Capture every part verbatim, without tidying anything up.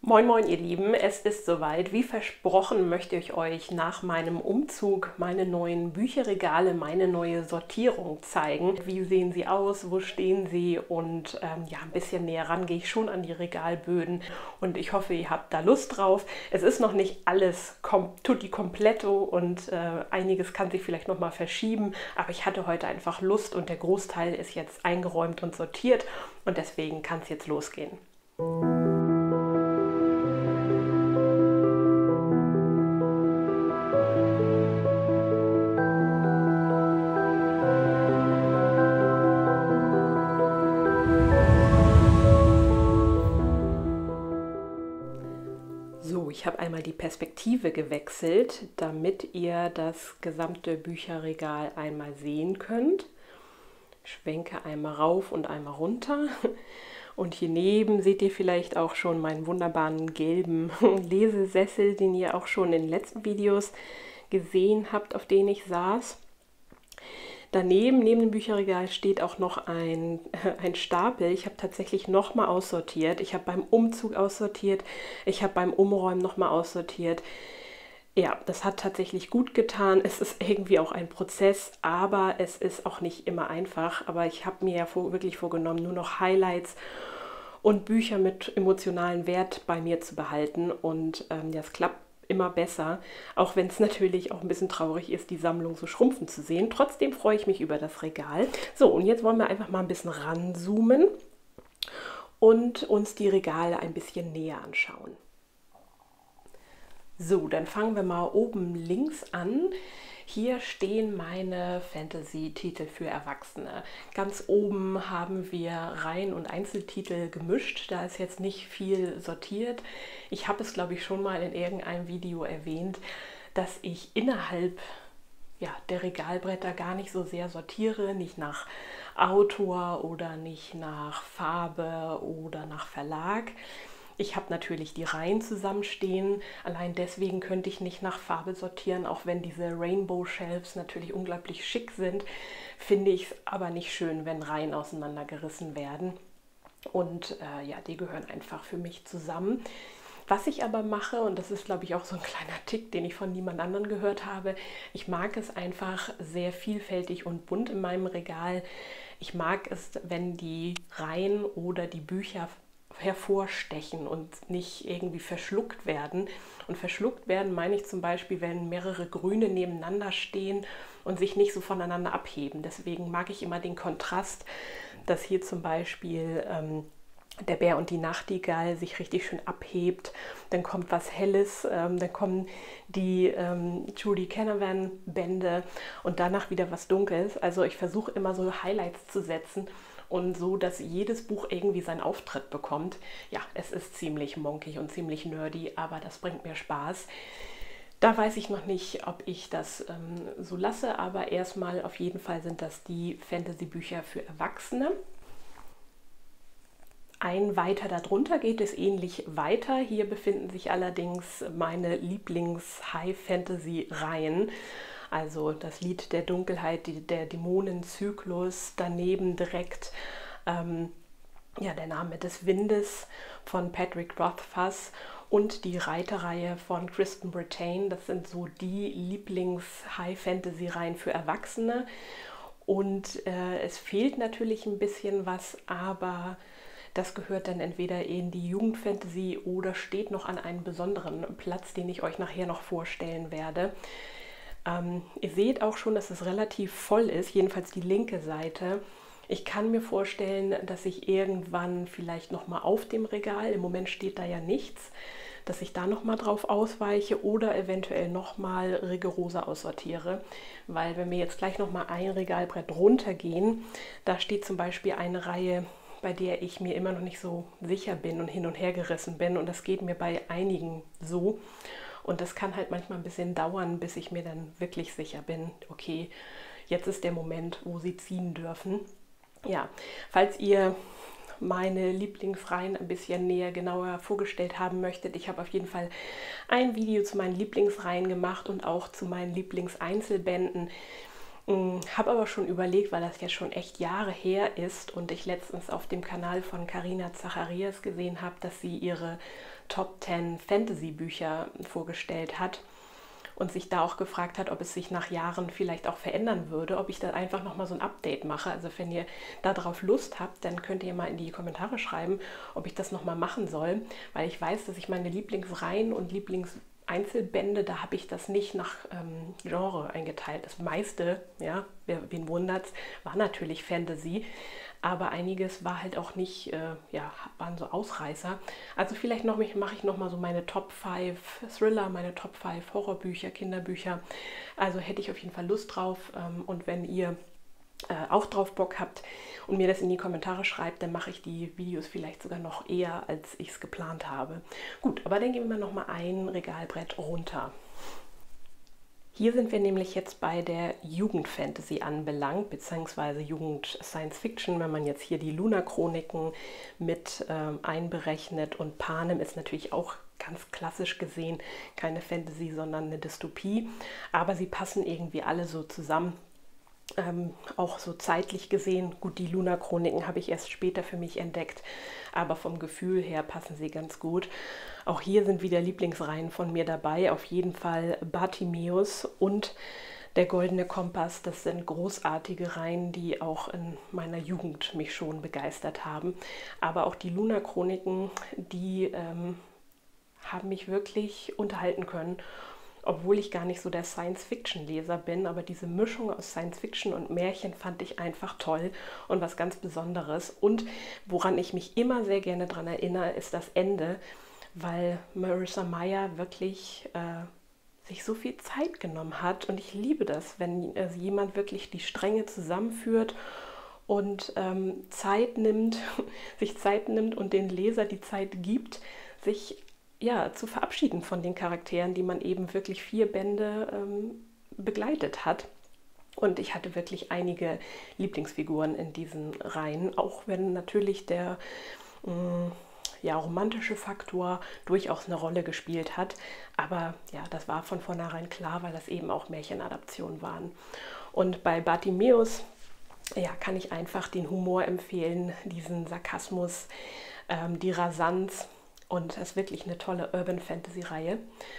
Moin Moin ihr Lieben, es ist soweit. Wie versprochen möchte ich euch nach meinem Umzug meine neuen Bücherregale, meine neue Sortierung zeigen. Wie sehen sie aus, wo stehen sie und ähm, ja, ein bisschen näher ran gehe ich schon an die Regalböden und ich hoffe, ihr habt da Lust drauf. Es ist noch nicht alles tutti completo und äh, einiges kann sich vielleicht noch mal verschieben, aber ich hatte heute einfach Lust und der Großteil ist jetzt eingeräumt und sortiert und deswegen kann es jetzt losgehen. So, ich habe einmal die Perspektive gewechselt, damit ihr das gesamte Bücherregal einmal sehen könnt. Ich schwenke einmal rauf und einmal runter. Und hier neben seht ihr vielleicht auch schon meinen wunderbaren gelben Lesesessel, den ihr auch schon in den letzten Videos gesehen habt, auf denen ich saß. Daneben, neben dem Bücherregal, steht auch noch ein, ein Stapel. Ich habe tatsächlich nochmal aussortiert. Ich habe beim Umzug aussortiert. Ich habe beim Umräumen nochmal aussortiert. Ja, das hat tatsächlich gut getan. Es ist irgendwie auch ein Prozess, aber es ist auch nicht immer einfach. Aber ich habe mir ja vor, wirklich vorgenommen, nur noch Highlights und Bücher mit emotionalen Wert bei mir zu behalten. Und ähm, das klappt immer besser, auch wenn es natürlich auch ein bisschen traurig ist, die Sammlung so schrumpfen zu sehen. Trotzdem freue ich mich über das Regal. So, und jetzt wollen wir einfach mal ein bisschen ranzoomen und uns die Regale ein bisschen näher anschauen. So, dann fangen wir mal oben links an. Hier stehen meine Fantasy-Titel für Erwachsene. Ganz oben haben wir Reihen- und Einzeltitel gemischt. Da ist jetzt nicht viel sortiert. Ich habe es, glaube ich, schon mal in irgendeinem Video erwähnt, dass ich innerhalb ja, der Regalbretter gar nicht so sehr sortiere, nicht nach Autor oder nicht nach Farbe oder nach Verlag. Ich habe natürlich die Reihen zusammenstehen, allein deswegen könnte ich nicht nach Farbe sortieren, auch wenn diese Rainbow Shelves natürlich unglaublich schick sind, finde ich es aber nicht schön, wenn Reihen auseinandergerissen werden. Und äh, ja, die gehören einfach für mich zusammen. Was ich aber mache, und das ist, glaube ich, auch so ein kleiner Tick, den ich von niemand anderem gehört habe, ich mag es einfach sehr vielfältig und bunt in meinem Regal. Ich mag es, wenn die Reihen oder die Bücher hervorstechen und nicht irgendwie verschluckt werden. Und verschluckt werden meine ich zum Beispiel, wenn mehrere Grüne nebeneinander stehen und sich nicht so voneinander abheben. Deswegen mag ich immer den Kontrast, dass hier zum Beispiel ähm, der Bär und die Nachtigall sich richtig schön abhebt. Dann kommt was Helles, ähm, dann kommen die ähm, Judy Canavan Bände und danach wieder was Dunkles. Also ich versuche immer so Highlights zu setzen und so, dass jedes Buch irgendwie seinen Auftritt bekommt. Ja, es ist ziemlich monkig und ziemlich nerdy, aber das bringt mir Spaß. Da weiß ich noch nicht, ob ich das ähm, so lasse, aber erstmal auf jeden Fall sind das die Fantasy-Bücher für Erwachsene. Ein weiter darunter geht es ähnlich weiter. Hier befinden sich allerdings meine Lieblings-High-Fantasy-Reihen. Also das Lied der Dunkelheit, die, der Dämonenzyklus, daneben direkt ähm, ja, der Name des Windes von Patrick Rothfuss und die Reiterreihe von Kristen Brittain. Das sind so die Lieblings-High-Fantasy-Reihen für Erwachsene. Und äh, es fehlt natürlich ein bisschen was, aber das gehört dann entweder in die Jugendfantasy oder steht noch an einem besonderen Platz, den ich euch nachher noch vorstellen werde. Ähm, ihr seht auch schon, dass es relativ voll ist, jedenfalls die linke Seite. Ich kann mir vorstellen, dass ich irgendwann vielleicht nochmal auf dem Regal, im Moment steht da ja nichts, dass ich da nochmal drauf ausweiche oder eventuell nochmal rigoroser aussortiere. Weil wenn wir jetzt gleich nochmal ein Regalbrett runtergehen, da steht zum Beispiel eine Reihe, bei der ich mir immer noch nicht so sicher bin und hin und her gerissen bin. Und das geht mir bei einigen so. Und das kann halt manchmal ein bisschen dauern, bis ich mir dann wirklich sicher bin, okay, jetzt ist der Moment, wo sie ziehen dürfen. Ja, falls ihr meine Lieblingsreihen ein bisschen näher, genauer vorgestellt haben möchtet, ich habe auf jeden Fall ein Video zu meinen Lieblingsreihen gemacht und auch zu meinen Lieblingseinzelbänden. Habe aber schon überlegt, weil das jetzt schon echt Jahre her ist und ich letztens auf dem Kanal von Carina Zacharias gesehen habe, dass sie ihre Top zehn Fantasy-Bücher vorgestellt hat und sich da auch gefragt hat, ob es sich nach Jahren vielleicht auch verändern würde, ob ich da einfach nochmal so ein Update mache. Also wenn ihr darauf Lust habt, dann könnt ihr mal in die Kommentare schreiben, ob ich das nochmal machen soll, weil ich weiß, dass ich meine Lieblingsreihen und Lieblingseinzelbände, da habe ich das nicht nach ähm, Genre eingeteilt. Das meiste, ja, wen wundert's, war natürlich Fantasy, aber einiges war halt auch nicht, äh, ja, waren so Ausreißer. Also vielleicht noch mache ich noch mal so meine Top fünf Thriller, meine Top fünf Horrorbücher, Kinderbücher. Also hätte ich auf jeden Fall Lust drauf. Ähm, und wenn ihr äh, auch drauf Bock habt und mir das in die Kommentare schreibt, dann mache ich die Videos vielleicht sogar noch eher, als ich es geplant habe. Gut, aber dann gehen wir noch mal ein Regalbrett runter. Hier sind wir nämlich jetzt bei der Jugendfantasy anbelangt, beziehungsweise Jugend-Science-Fiction, wenn man jetzt hier die Luna-Chroniken mit ähm, einberechnet. Und Panem ist natürlich auch ganz klassisch gesehen keine Fantasy, sondern eine Dystopie. Aber sie passen irgendwie alle so zusammen. Ähm, auch so zeitlich gesehen, gut, die Luna-Chroniken habe ich erst später für mich entdeckt, aber vom Gefühl her passen sie ganz gut. Auch hier sind wieder Lieblingsreihen von mir dabei, auf jeden Fall Bartimäus und Der Goldene Kompass. Das sind großartige Reihen, die auch in meiner Jugend mich schon begeistert haben. Aber auch die Luna-Chroniken, die ähm, haben mich wirklich unterhalten können, obwohl ich gar nicht so der Science-Fiction-Leser bin, aber diese Mischung aus Science-Fiction und Märchen fand ich einfach toll und was ganz Besonderes. Und woran ich mich immer sehr gerne daran erinnere, ist das Ende, weil Marissa Meyer wirklich äh, sich so viel Zeit genommen hat. Und ich liebe das, wenn äh, jemand wirklich die Stränge zusammenführt und ähm, Zeit nimmt, sich Zeit nimmt und den Leser die Zeit gibt, sich ja, zu verabschieden von den Charakteren, die man eben wirklich vier Bände ähm, begleitet hat. Und ich hatte wirklich einige Lieblingsfiguren in diesen Reihen, auch wenn natürlich der mh, ja, romantische Faktor durchaus eine Rolle gespielt hat. Aber ja, das war von vornherein klar, weil das eben auch Märchenadaptionen waren. Und bei Bartimäus ja, kann ich einfach den Humor empfehlen, diesen Sarkasmus, ähm, die Rasanz. Und es ist wirklich eine tolle Urban-Fantasy-Reihe.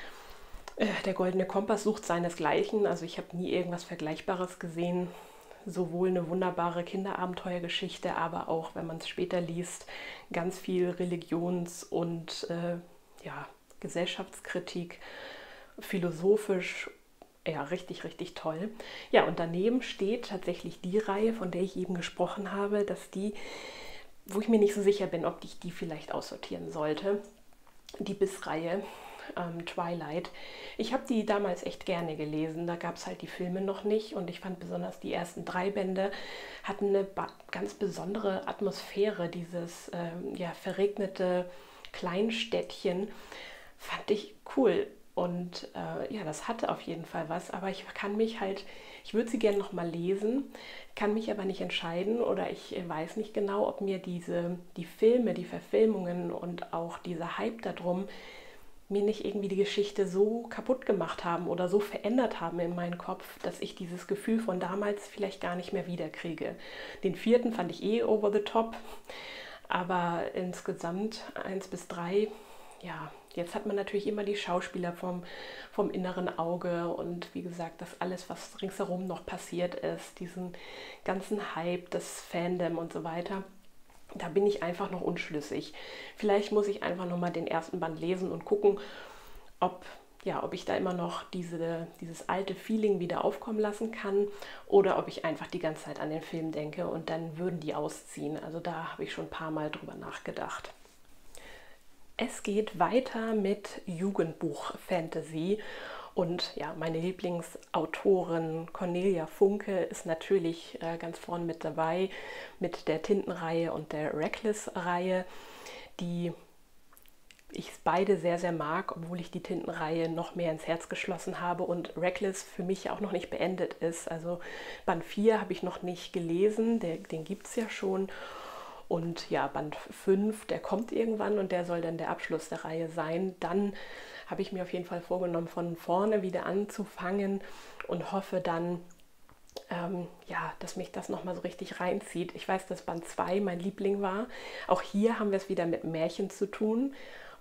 Äh, der Goldene Kompass sucht seinesgleichen. Also ich habe nie irgendwas Vergleichbares gesehen. Sowohl eine wunderbare Kinderabenteuergeschichte, aber auch, wenn man es später liest, ganz viel Religions- und äh, ja, Gesellschaftskritik, philosophisch, ja, richtig, richtig toll. Ja, und daneben steht tatsächlich die Reihe, von der ich eben gesprochen habe, dass die, wo ich mir nicht so sicher bin, ob ich die vielleicht aussortieren sollte. Die Biss-Reihe, ähm, Twilight. Ich habe die damals echt gerne gelesen. Da gab es halt die Filme noch nicht und ich fand besonders die ersten drei Bände hatten eine ganz besondere Atmosphäre. Dieses ähm, ja, verregnete Kleinstädtchen fand ich cool. Und äh, ja, das hatte auf jeden Fall was, aber ich kann mich halt, ich würde sie gerne noch mal lesen, kann mich aber nicht entscheiden oder ich weiß nicht genau, ob mir diese, die Filme, die Verfilmungen und auch dieser Hype darum mir nicht irgendwie die Geschichte so kaputt gemacht haben oder so verändert haben in meinen Kopf, dass ich dieses Gefühl von damals vielleicht gar nicht mehr wiederkriege. Den vierten fand ich eh over the top, aber insgesamt eins bis drei, ja, jetzt hat man natürlich immer die Schauspieler vom, vom inneren Auge und wie gesagt, das alles, was ringsherum noch passiert ist, diesen ganzen Hype, das Fandom und so weiter, da bin ich einfach noch unschlüssig. Vielleicht muss ich einfach noch mal den ersten Band lesen und gucken, ob, ja, ob ich da immer noch diese, dieses alte Feeling wieder aufkommen lassen kann oder ob ich einfach die ganze Zeit an den Film denke und dann würden die ausziehen. Also da habe ich schon ein paar Mal drüber nachgedacht. Es geht weiter mit Jugendbuch-Fantasy und ja, meine Lieblingsautorin Cornelia Funke ist natürlich äh, ganz vorn mit dabei mit der Tintenreihe und der Reckless-Reihe, die ich beide sehr, sehr mag, obwohl ich die Tintenreihe noch mehr ins Herz geschlossen habe und Reckless für mich auch noch nicht beendet ist. Also Band vier habe ich noch nicht gelesen, der, den gibt es ja schon. Und ja, Band fünf, der kommt irgendwann und der soll dann der Abschluss der Reihe sein. Dann habe ich mir auf jeden Fall vorgenommen, von vorne wieder anzufangen und hoffe dann, ähm, ja, dass mich das nochmal so richtig reinzieht. Ich weiß, dass Band zwei mein Liebling war. Auch hier haben wir es wieder mit Märchen zu tun,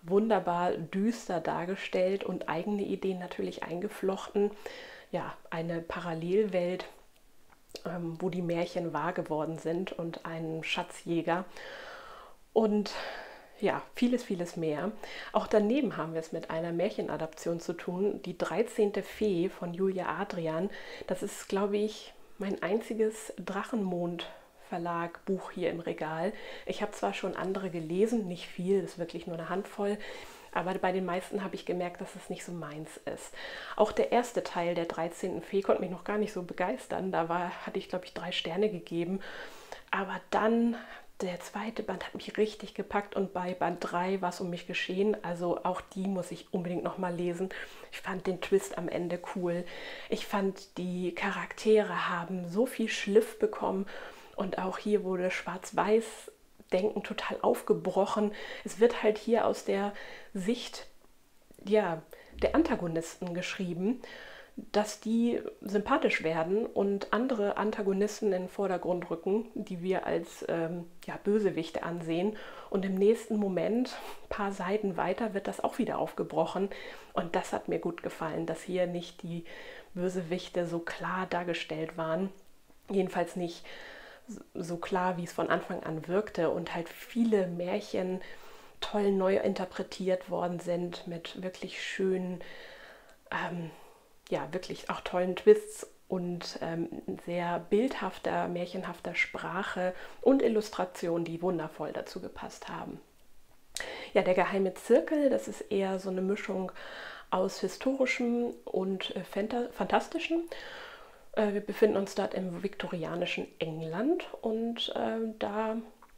wunderbar düster dargestellt und eigene Ideen natürlich eingeflochten. Ja, eine Parallelwelt, ähm, wo die Märchen wahr geworden sind und einen Schatzjäger und ja, vieles, vieles mehr. Auch daneben haben wir es mit einer Märchenadaption zu tun, die dreizehnte Fee von Julia Adrian. Das ist, glaube ich, mein einziges Drachenmond-Verlag-Buch hier im Regal. Ich habe zwar schon andere gelesen, nicht viel, das ist wirklich nur eine Handvoll, aber bei den meisten habe ich gemerkt, dass es nicht so meins ist. Auch der erste Teil der dreizehnten Fee konnte mich noch gar nicht so begeistern. Da war, hatte ich, glaube ich, drei Sterne gegeben. Aber dann der zweite Band hat mich richtig gepackt und bei Band drei war es um mich geschehen. Also auch die muss ich unbedingt nochmal lesen. Ich fand den Twist am Ende cool. Ich fand, die Charaktere haben so viel Schliff bekommen und auch hier wurde Schwarz-Weiß-Denken total aufgebrochen. Es wird halt hier aus der Sicht, ja, der Antagonisten geschrieben, dass die sympathisch werden und andere Antagonisten in den Vordergrund rücken, die wir als ähm, ja, Bösewichte ansehen. Und im nächsten Moment, ein paar Seiten weiter, wird das auch wieder aufgebrochen. Und das hat mir gut gefallen, dass hier nicht die Bösewichte so klar dargestellt waren. Jedenfalls nicht so klar, wie es von Anfang an wirkte. Und halt viele Märchen toll neu interpretiert worden sind mit wirklich schönen, ähm, ja, wirklich auch tollen Twists und ähm, sehr bildhafter, märchenhafter Sprache und Illustrationen, die wundervoll dazu gepasst haben. Ja, der geheime Zirkel, das ist eher so eine Mischung aus historischem und äh, fantastischem. Äh, wir befinden uns dort im viktorianischen England und äh, da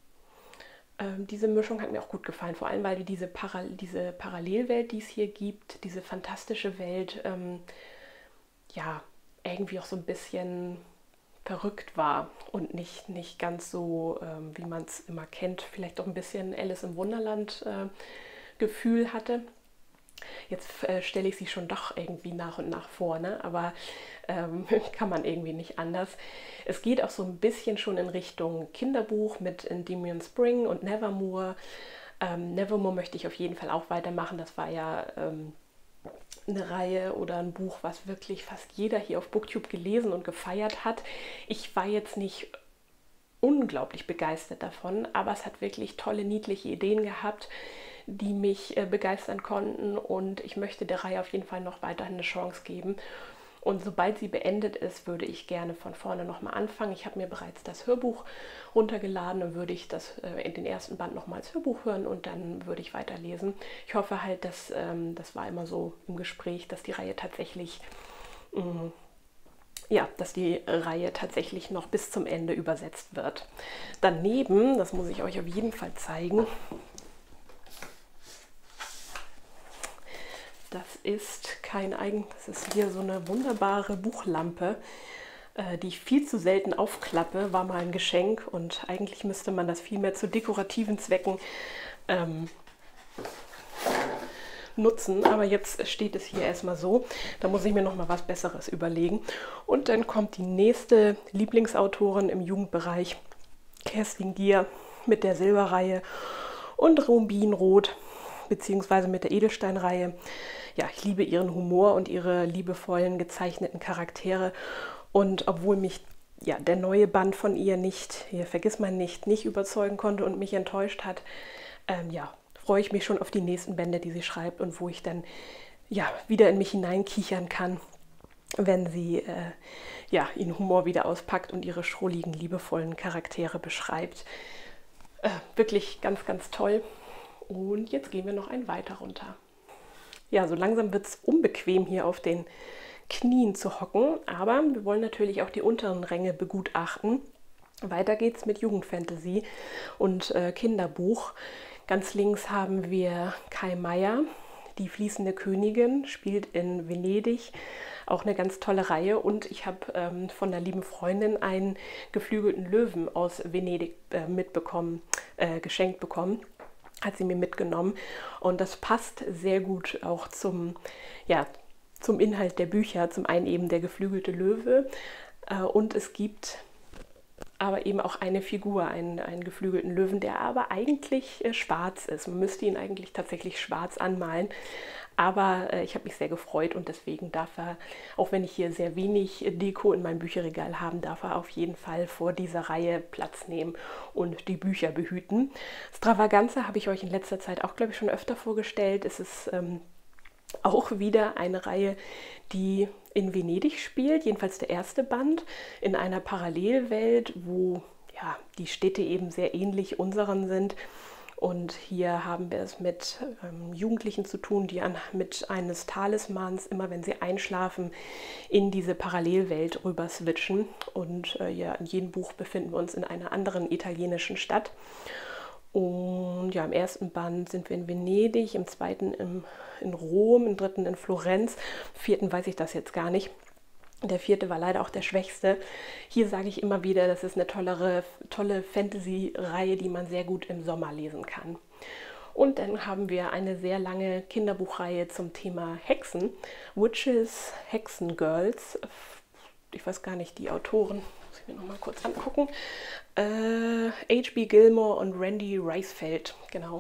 diese Mischung hat mir auch gut gefallen, vor allem weil diese, Para diese Parallelwelt, die es hier gibt, diese fantastische Welt, ähm, ja, irgendwie auch so ein bisschen verrückt war und nicht, nicht ganz so, ähm, wie man es immer kennt, vielleicht auch ein bisschen Alice im Wunderland äh, Gefühl hatte. Jetzt äh, stelle ich sie schon doch irgendwie nach und nach vor, ne? Aber ähm, kann man irgendwie nicht anders. Es geht auch so ein bisschen schon in Richtung Kinderbuch mit Endymion Spring und Nevermore. Ähm, Nevermore möchte ich auf jeden Fall auch weitermachen. Das war ja ähm, eine Reihe oder ein Buch, was wirklich fast jeder hier auf Booktube gelesen und gefeiert hat. Ich war jetzt nicht unglaublich begeistert davon, aber es hat wirklich tolle, niedliche Ideen gehabt, die mich äh, begeistern konnten und ich möchte der Reihe auf jeden Fall noch weiterhin eine Chance geben. Und sobald sie beendet ist, würde ich gerne von vorne nochmal anfangen. Ich habe mir bereits das Hörbuch runtergeladen und würde ich das äh, in den ersten Band nochmal als Hörbuch hören und dann würde ich weiterlesen. Ich hoffe halt, dass, ähm, das war immer so im Gespräch, dass die Reihe tatsächlich, mh, ja, dass die Reihe tatsächlich noch bis zum Ende übersetzt wird. Daneben, das muss ich euch auf jeden Fall zeigen, das ist kein eigen, das ist hier so eine wunderbare Buchlampe, äh, die ich viel zu selten aufklappe, war mal ein Geschenk und eigentlich müsste man das viel mehr zu dekorativen Zwecken ähm, nutzen, aber jetzt steht es hier erstmal so, da muss ich mir noch mal was Besseres überlegen. Und dann kommt die nächste Lieblingsautorin im Jugendbereich, Kerstin Gier mit der Silberreihe und Rubinrot beziehungsweise mit der Edelsteinreihe. Ja, ich liebe ihren Humor und ihre liebevollen gezeichneten Charaktere und obwohl mich ja, der neue Band von ihr nicht, hier vergiss man nicht, nicht überzeugen konnte und mich enttäuscht hat, ähm, ja, freue ich mich schon auf die nächsten Bände, die sie schreibt und wo ich dann ja, wieder in mich hineinkichern kann, wenn sie äh, ja, ihren Humor wieder auspackt und ihre schrulligen, liebevollen Charaktere beschreibt. Äh, wirklich ganz, ganz toll. Und jetzt gehen wir noch ein weiter runter. Ja, so langsam wird es unbequem hier auf den Knien zu hocken, aber wir wollen natürlich auch die unteren Ränge begutachten. Weiter geht's mit Jugendfantasy und äh, Kinderbuch. Ganz links haben wir Kai Meier, Die fließende Königin, spielt in Venedig. Auch eine ganz tolle Reihe und ich habe ähm, von der lieben Freundin einen geflügelten Löwen aus Venedig äh, mitbekommen, äh, geschenkt bekommen. Hat sie mir mitgenommen und das passt sehr gut auch zum, ja, zum Inhalt der Bücher. Zum einen eben der geflügelte Löwe äh, und es gibt aber eben auch eine Figur, einen, einen geflügelten Löwen, der aber eigentlich äh, schwarz ist. Man müsste ihn eigentlich tatsächlich schwarz anmalen. Aber äh, ich habe mich sehr gefreut und deswegen darf er, auch wenn ich hier sehr wenig Deko in meinem Bücherregal habe, darf er auf jeden Fall vor dieser Reihe Platz nehmen und die Bücher behüten. Stravaganza habe ich euch in letzter Zeit auch, glaube ich, schon öfter vorgestellt. Es ist ähm, auch wieder eine Reihe, die in Venedig spielt, jedenfalls der erste Band, in einer Parallelwelt, wo ja, die Städte eben sehr ähnlich unseren sind. Und hier haben wir es mit ähm, Jugendlichen zu tun, die an, mit eines Talismans, immer wenn sie einschlafen, in diese Parallelwelt rüber switchen. Und äh, ja, in jedem Buch befinden wir uns in einer anderen italienischen Stadt. Und ja, im ersten Band sind wir in Venedig, im zweiten im, in Rom, im dritten in Florenz, im vierten weiß ich das jetzt gar nicht. Der vierte war leider auch der schwächste. Hier sage ich immer wieder, das ist eine tollere, tolle Fantasy-Reihe, die man sehr gut im Sommer lesen kann. Und dann haben wir eine sehr lange Kinderbuchreihe zum Thema Hexen. Witches, Hexengirls. Ich weiß gar nicht, die Autoren, muss ich mir noch mal kurz angucken. Äh, H B Gilmore und Randy Reisfeld, genau.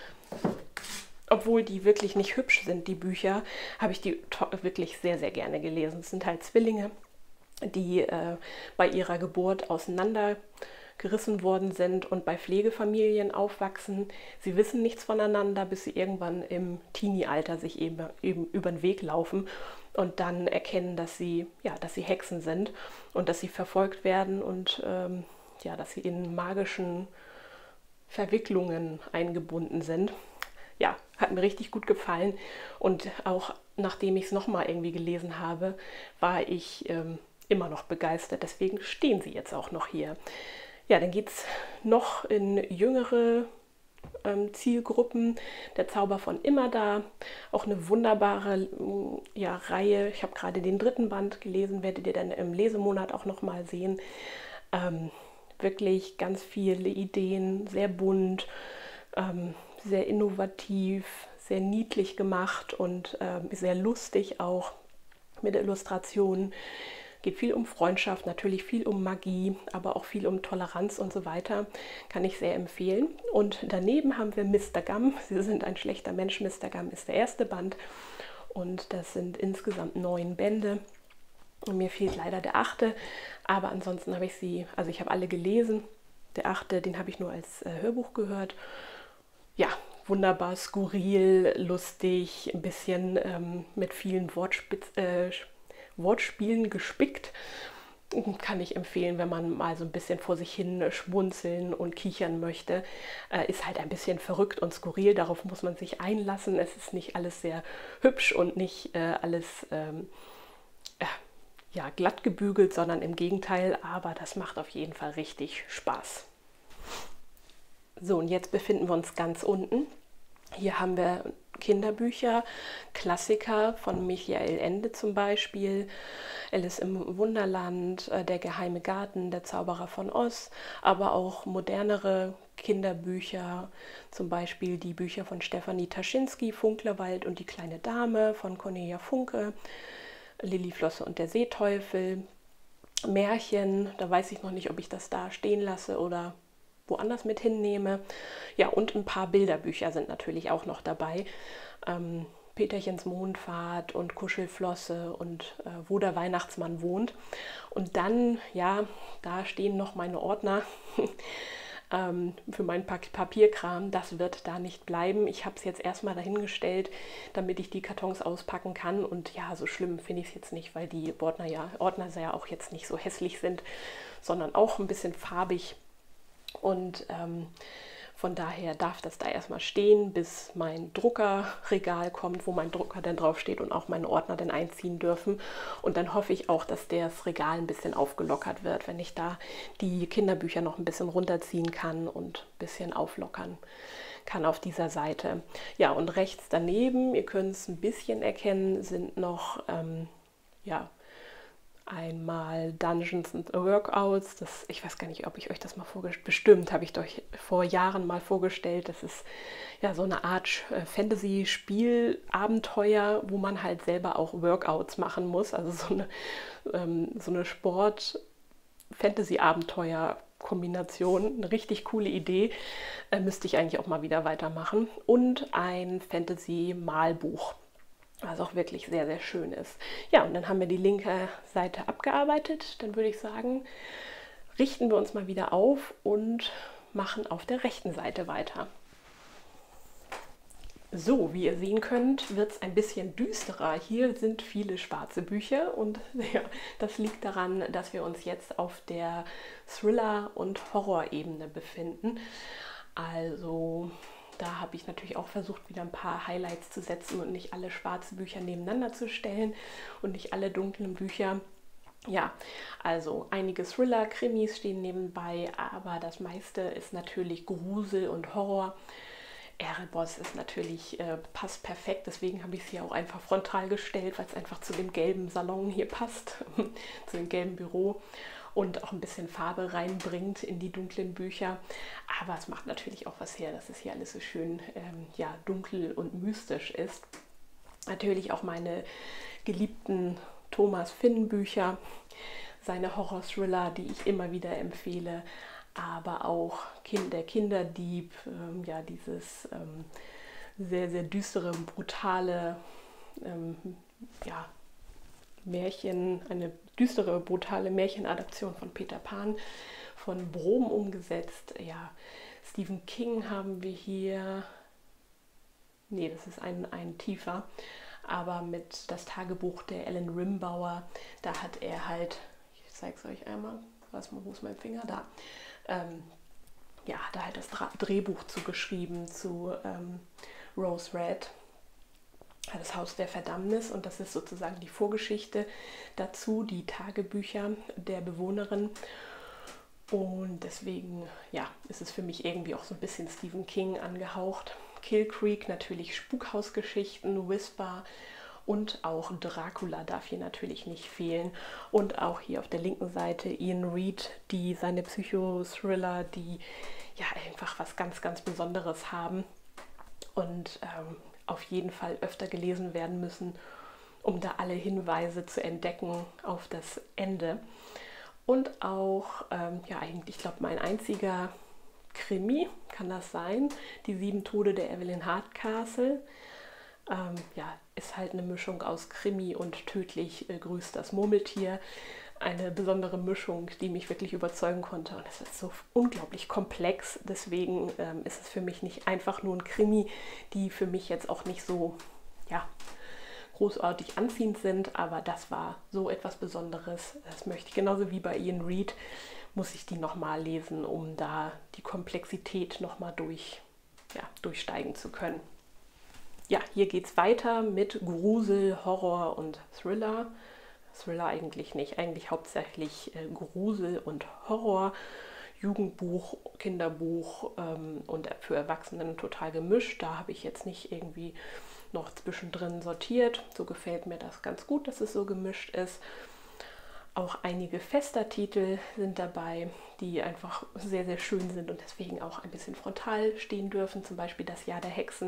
Obwohl die wirklich nicht hübsch sind, die Bücher, habe ich die wirklich sehr, sehr gerne gelesen. Es sind halt Zwillinge, die äh, bei ihrer Geburt auseinandergerissen worden sind und bei Pflegefamilien aufwachsen. Sie wissen nichts voneinander, bis sie irgendwann im Teenie-Alter sich eben, eben über den Weg laufen und dann erkennen, dass sie, ja, dass sie Hexen sind und dass sie verfolgt werden und ähm, ja, dass sie in magischen Verwicklungen eingebunden sind. Ja, hat mir richtig gut gefallen und auch nachdem ich es nochmal irgendwie gelesen habe, war ich ähm, immer noch begeistert. Deswegen stehen sie jetzt auch noch hier. Ja, dann geht es noch in jüngere ähm, Zielgruppen. Der Zauber von Immerdar, auch eine wunderbare ja, Reihe. Ich habe gerade den dritten Band gelesen, werdet ihr dann im Lesemonat auch nochmal sehen. Ähm, wirklich ganz viele Ideen, sehr bunt, ähm, sehr innovativ, sehr niedlich gemacht und äh, sehr lustig auch mit Illustrationen. Geht viel um Freundschaft, natürlich viel um Magie, aber auch viel um Toleranz und so weiter. Kann ich sehr empfehlen. Und daneben haben wir Mister Gum. Sie sind ein schlechter Mensch. Mister Gum ist der erste Band und das sind insgesamt neun Bände. Und mir fehlt leider der achte, aber ansonsten habe ich sie, also ich habe alle gelesen. Der achte, den habe ich nur als äh, Hörbuch gehört. Ja, wunderbar, skurril, lustig, ein bisschen ähm, mit vielen Wortspitz, äh, Wortspielen gespickt. Kann ich empfehlen, wenn man mal so ein bisschen vor sich hin schmunzeln und kichern möchte. Äh, ist halt ein bisschen verrückt und skurril, darauf muss man sich einlassen. Es ist nicht alles sehr hübsch und nicht äh, alles ähm, äh, ja, glatt gebügelt, sondern im Gegenteil, aber das macht auf jeden Fall richtig Spaß. So, und jetzt befinden wir uns ganz unten. Hier haben wir Kinderbücher, Klassiker von Michael Ende zum Beispiel, Alice im Wunderland, Der geheime Garten, Der Zauberer von Oz, aber auch modernere Kinderbücher, zum Beispiel die Bücher von Stefanie Taschinski, Funklerwald und die kleine Dame von Cornelia Funke, Liliflosse und der Seeteufel, Märchen, da weiß ich noch nicht, ob ich das da stehen lasse oder woanders mit hinnehme. Ja, und ein paar Bilderbücher sind natürlich auch noch dabei. Ähm, Peterchens Mondfahrt und Kuschelflosse und äh, Wo der Weihnachtsmann wohnt. Und dann, ja, da stehen noch meine Ordner ähm, für meinen pa Papierkram. Das wird da nicht bleiben. Ich habe es jetzt erstmal dahingestellt, damit ich die Kartons auspacken kann. Und ja, so schlimm finde ich es jetzt nicht, weil die Ordner ja, Ordner ja auch jetzt nicht so hässlich sind, sondern auch ein bisschen farbig. Und ähm, von daher darf das da erstmal stehen, bis mein Druckerregal kommt, wo mein Drucker dann draufsteht und auch meine Ordner dann einziehen dürfen. Und dann hoffe ich auch, dass das Regal ein bisschen aufgelockert wird, wenn ich da die Kinderbücher noch ein bisschen runterziehen kann und ein bisschen auflockern kann auf dieser Seite. Ja, und rechts daneben, ihr könnt es ein bisschen erkennen, sind noch ähm, ja, einmal Dungeons and Workouts, das, ich weiß gar nicht, ob ich euch das mal vorgestellt, bestimmt habe ich euch vor Jahren mal vorgestellt. Das ist ja so eine Art Fantasy-Spiel-Abenteuer, wo man halt selber auch Workouts machen muss, also so eine, ähm, so eine Sport- Fantasy-Abenteuer Kombination, eine richtig coole Idee. Äh, müsste ich eigentlich auch mal wieder weitermachen. Und ein Fantasy-Malbuch, was auch wirklich sehr, sehr schön ist. Ja, und dann haben wir die linke Seite abgearbeitet. Dann würde ich sagen, richten wir uns mal wieder auf und machen auf der rechten Seite weiter. So, wie ihr sehen könnt, wird es ein bisschen düsterer. Hier sind viele schwarze Bücher und ja, das liegt daran, dass wir uns jetzt auf der Thriller- und Horrorebene befinden. Also da habe ich natürlich auch versucht, wieder ein paar Highlights zu setzen und nicht alle schwarze Bücher nebeneinander zu stellen und nicht alle dunklen Bücher. Ja, also einige Thriller, Krimis stehen nebenbei, aber das meiste ist natürlich Grusel und Horror. Erebos ist natürlich, äh, passt perfekt, deswegen habe ich es hier auch einfach frontal gestellt, weil es einfach zu dem gelben Salon hier passt, zu dem gelben Büro und auch ein bisschen Farbe reinbringt in die dunklen Bücher. Aber es macht natürlich auch was her, dass es hier alles so schön ähm, ja, dunkel und mystisch ist. Natürlich auch meine geliebten Thomas Finn Bücher, seine Horror-Thriller, die ich immer wieder empfehle, aber auch kind, der Kinderdieb, ähm, ja, dieses ähm, sehr, sehr düstere, brutale ähm, ja, Märchen, eine düstere, brutale Märchenadaption von Peter Pan, von Brom umgesetzt. Ja, Stephen King haben wir hier, nee, das ist ein, ein tiefer, aber mit Das Tagebuch der Ellen Rimbauer, da hat er halt, ich zeige es euch einmal, was, wo ist mein Finger, da, ähm, ja, da halt das Drehbuch zugeschrieben zu ähm, Rose Red, das Haus der Verdammnis, und das ist sozusagen die Vorgeschichte dazu, die Tagebücher der Bewohnerin. Und deswegen, ja, ist es für mich irgendwie auch so ein bisschen Stephen King angehaucht. Kill Creek, natürlich Spukhausgeschichten, Whisper und auch Dracula darf hier natürlich nicht fehlen. Und auch hier auf der linken Seite Ian Reid, die seine Psychothriller, die ja einfach was ganz, ganz Besonderes haben und ähm, auf jeden Fall öfter gelesen werden müssen, um da alle Hinweise zu entdecken auf das Ende. Und auch, ähm, ja eigentlich, ich glaube, mein einziger Krimi, kann das sein, Die sieben Tode der Evelyn Hardcastle. Ähm, ja, ist halt eine Mischung aus Krimi und Tödlich äh, grüßt das Murmeltier. Eine besondere Mischung, die mich wirklich überzeugen konnte. Und es ist so unglaublich komplex. Deswegen ähm, ist es für mich nicht einfach nur ein Krimi, die für mich jetzt auch nicht so, ja, großartig anziehend sind. Aber das war so etwas Besonderes. Das möchte ich, genauso wie bei Ian Reid, muss ich die nochmal lesen, um da die Komplexität nochmal durch, ja, durchsteigen zu können. Ja, hier geht es weiter mit Grusel, Horror und Thriller. Thriller eigentlich nicht, eigentlich hauptsächlich äh, Grusel und Horror, Jugendbuch, Kinderbuch ähm, und für Erwachsenen total gemischt. Da habe ich jetzt nicht irgendwie noch zwischendrin sortiert. So gefällt mir das ganz gut, dass es so gemischt ist. Auch einige Fester-Titel sind dabei, die einfach sehr, sehr schön sind und deswegen auch ein bisschen frontal stehen dürfen. Zum Beispiel Das Jahr der Hexen.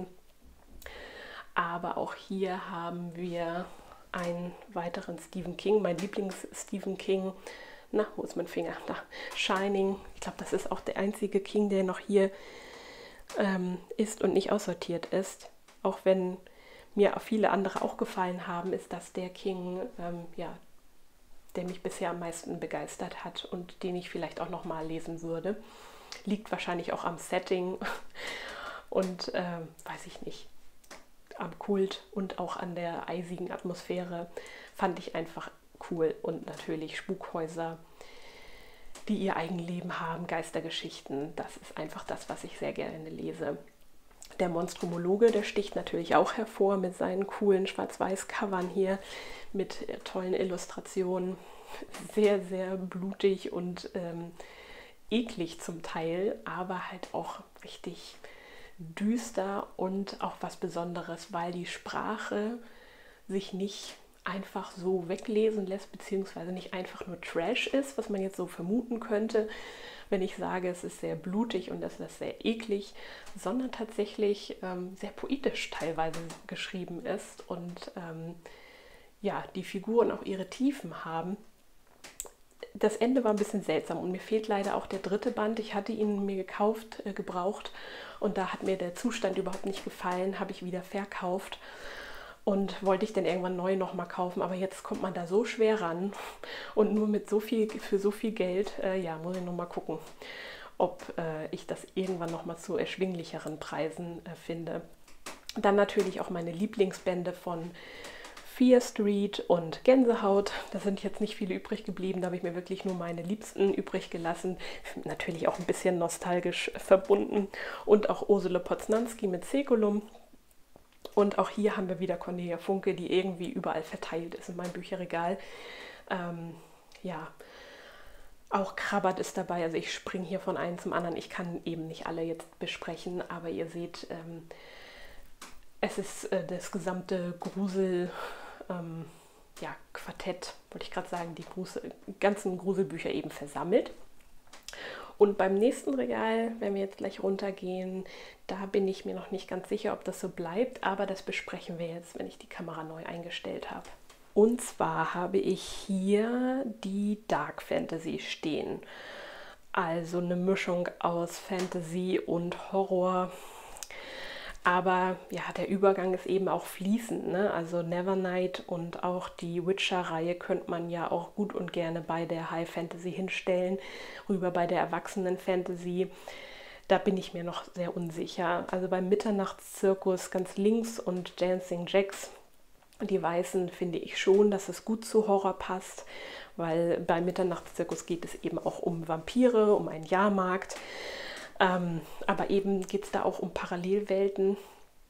Aber auch hier haben wir einen weiteren Stephen King, mein Lieblings-Stephen King. Na, wo ist mein Finger? Da. Shining. Ich glaube, das ist auch der einzige King, der noch hier ähm, ist und nicht aussortiert ist. Auch wenn mir viele andere auch gefallen haben, ist das der King, ähm, ja, der mich bisher am meisten begeistert hat und den ich vielleicht auch noch mal lesen würde. Liegt wahrscheinlich auch am Setting und äh, weiß ich nicht, am Kult und auch an der eisigen Atmosphäre. Fand ich einfach cool. Und natürlich Spukhäuser, die ihr Eigenleben haben, Geistergeschichten. Das ist einfach das, was ich sehr gerne lese. Der Monstrumologe, der sticht natürlich auch hervor mit seinen coolen Schwarz-Weiß-Covern hier, mit tollen Illustrationen. Sehr, sehr blutig und ähm, eklig zum Teil, aber halt auch richtig düster und auch was Besonderes, weil die Sprache sich nicht einfach so weglesen lässt, beziehungsweise nicht einfach nur Trash ist, was man jetzt so vermuten könnte, wenn ich sage, es ist sehr blutig und es ist sehr eklig, sondern tatsächlich ähm, sehr poetisch teilweise geschrieben ist und ähm, ja, die Figuren auch ihre Tiefen haben. das Ende war ein bisschen seltsam und mir fehlt leider auch der dritte Band. Ich hatte ihn mir gekauft, äh, gebraucht und da hat mir der Zustand überhaupt nicht gefallen, habe ich wieder verkauft und wollte ich dann irgendwann neu nochmal kaufen, aber jetzt kommt man da so schwer ran und nur mit so viel, für so viel Geld, äh, ja, muss ich nochmal gucken, ob äh, ich das irgendwann nochmal zu erschwinglicheren Preisen äh, finde. Dann natürlich auch meine Lieblingsbände von Fear Street und Gänsehaut. Da sind jetzt nicht viele übrig geblieben, da habe ich mir wirklich nur meine Liebsten übrig gelassen. Natürlich auch ein bisschen nostalgisch verbunden. Und auch Ursula Poznanski mit Säkulum. Und auch hier haben wir wieder Cornelia Funke, die irgendwie überall verteilt ist in meinem Bücherregal. Ähm, ja, auch Krabbert ist dabei. Also ich springe hier von einem zum anderen. Ich kann eben nicht alle jetzt besprechen, aber ihr seht, ähm, es ist äh, das gesamte Grusel, ähm, ja, Quartett, wollte ich gerade sagen, die Grusel, ganzen Gruselbücher eben versammelt. Und beim nächsten Regal, wenn wir jetzt gleich runtergehen, da bin ich mir noch nicht ganz sicher, ob das so bleibt, aber das besprechen wir jetzt, wenn ich die Kamera neu eingestellt habe. Und zwar habe ich hier die Dark Fantasy stehen. Also eine Mischung aus Fantasy und Horror. Aber ja, der Übergang ist eben auch fließend, ne? Also Nevernight und auch die Witcher-Reihe könnte man ja auch gut und gerne bei der High Fantasy hinstellen, rüber bei der Erwachsenen-Fantasy. Da bin ich mir noch sehr unsicher. Also beim Mitternachtszirkus ganz links und Dancing Jacks, die Weißen, finde ich schon, dass es gut zu Horror passt, weil beim Mitternachtszirkus geht es eben auch um Vampire, um einen Jahrmarkt. Ähm, aber eben geht es da auch um Parallelwelten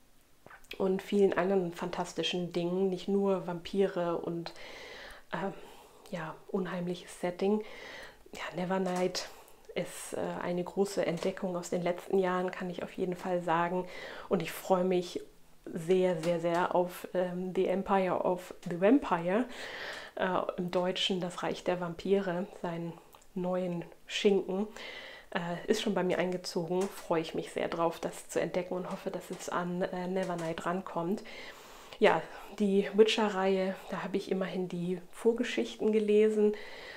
und vielen anderen fantastischen Dingen, nicht nur Vampire und ähm, ja, unheimliches Setting. Ja, Nevernight ist äh, eine große Entdeckung aus den letzten Jahren, kann ich auf jeden Fall sagen. Und ich freue mich sehr, sehr, sehr auf ähm, The Empire of the Vampire, äh, im Deutschen Das Reich der Vampire, seinen neuen Schinken. Äh, ist schon bei mir eingezogen, freue ich mich sehr drauf, das zu entdecken und hoffe, dass es an äh, Nevernight rankommt. Ja, die Witcher-Reihe, da habe ich immerhin die Vorgeschichten gelesen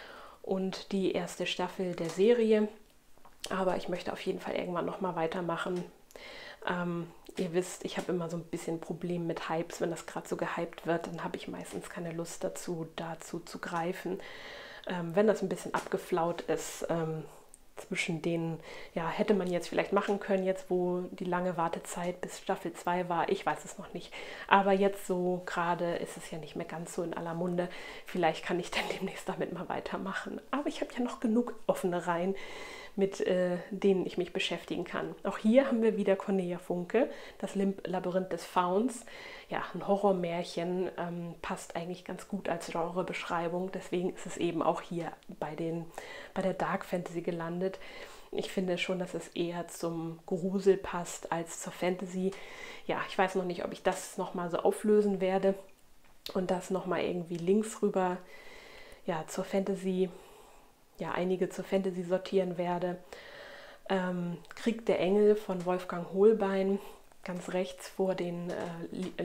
und die erste Staffel der Serie. Aber ich möchte auf jeden Fall irgendwann nochmal weitermachen. Ähm, ihr wisst, ich habe immer so ein bisschen ein Problem mit Hypes. Wenn das gerade so gehypt wird, dann habe ich meistens keine Lust dazu, dazu zu greifen. Ähm, wenn das ein bisschen abgeflaut ist, ähm, zwischen denen, ja, hätte man jetzt vielleicht machen können, jetzt wo die lange Wartezeit bis Staffel zwei war, ich weiß es noch nicht. Aber jetzt so gerade ist es ja nicht mehr ganz so in aller Munde. Vielleicht kann ich dann demnächst damit mal weitermachen. Aber ich habe ja noch genug offene Reihen, mit äh, denen ich mich beschäftigen kann. Auch hier haben wir wieder Cornelia Funke, das Labyrinth des Fauns. Ja, ein Horrormärchen, ähm, passt eigentlich ganz gut als Genrebeschreibung. Deswegen ist es eben auch hier bei, den, bei der Dark Fantasy gelandet. Ich finde schon, dass es eher zum Grusel passt als zur Fantasy. Ja, ich weiß noch nicht, ob ich das nochmal so auflösen werde und das nochmal irgendwie links rüber, ja, zur Fantasy, ja, einige zur Fantasy sortieren werde. Ähm, Krieg der Engel von Wolfgang Holbein, ganz rechts vor den äh,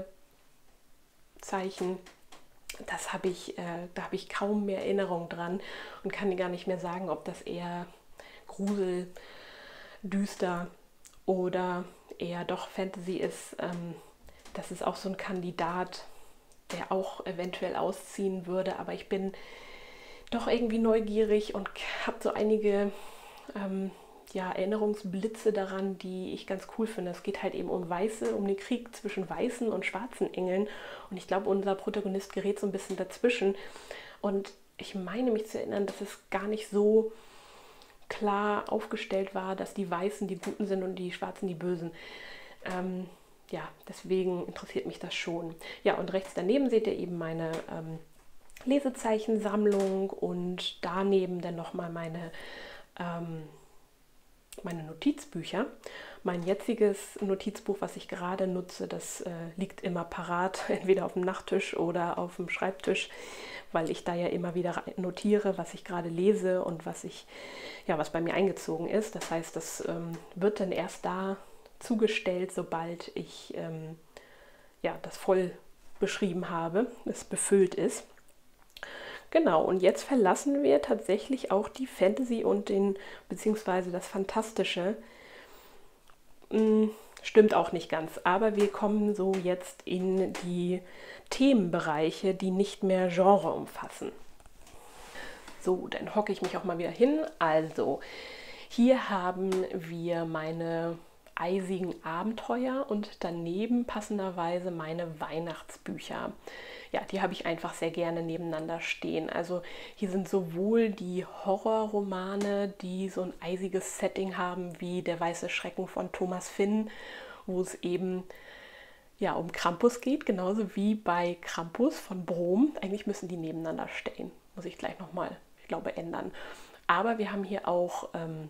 Lesezeichen. Das habe ich, äh, da habe ich kaum mehr Erinnerung dran und kann gar nicht mehr sagen, ob das eher Grusel, düster oder eher doch Fantasy ist. Ähm, das ist auch so ein Kandidat, der auch eventuell ausziehen würde, aber ich bin doch irgendwie neugierig und habe so einige ähm, ja, Erinnerungsblitze daran, die ich ganz cool finde. Es geht halt eben um Weiße, um den Krieg zwischen weißen und schwarzen Engeln. Und ich glaube, unser Protagonist gerät so ein bisschen dazwischen. Und ich meine mich zu erinnern, dass es gar nicht so klar aufgestellt war, dass die Weißen die Guten sind und die Schwarzen die Bösen. Ähm, ja, deswegen interessiert mich das schon. Ja, und rechts daneben seht ihr eben meine ähm, Lesezeichensammlung und daneben dann nochmal meine, ähm, meine Notizbücher. Mein jetziges Notizbuch, was ich gerade nutze, das äh, liegt immer parat, entweder auf dem Nachttisch oder auf dem Schreibtisch, weil ich da ja immer wieder notiere, was ich gerade lese und was ich, ja, was bei mir eingezogen ist. Das heißt, das ähm, wird dann erst da zugestellt, sobald ich ähm, ja, das voll beschrieben habe, es befüllt ist. Genau, und jetzt verlassen wir tatsächlich auch die Fantasy und den, beziehungsweise das Fantastische. Hm, stimmt auch nicht ganz, aber wir kommen so jetzt in die Themenbereiche, die nicht mehr Genre umfassen. So, dann hocke ich mich auch mal wieder hin. Also, hier haben wir meine eisigen Abenteuer und daneben passenderweise meine Weihnachtsbücher. Ja, die habe ich einfach sehr gerne nebeneinander stehen. Also hier sind sowohl die Horrorromane, die so ein eisiges Setting haben, wie Der weiße Schrecken von Thomas Finn, wo es eben ja, um Krampus geht, genauso wie bei Krampus von Brom. Eigentlich müssen die nebeneinander stehen. Muss ich gleich nochmal, ich glaube, ändern. Aber wir haben hier auch ähm,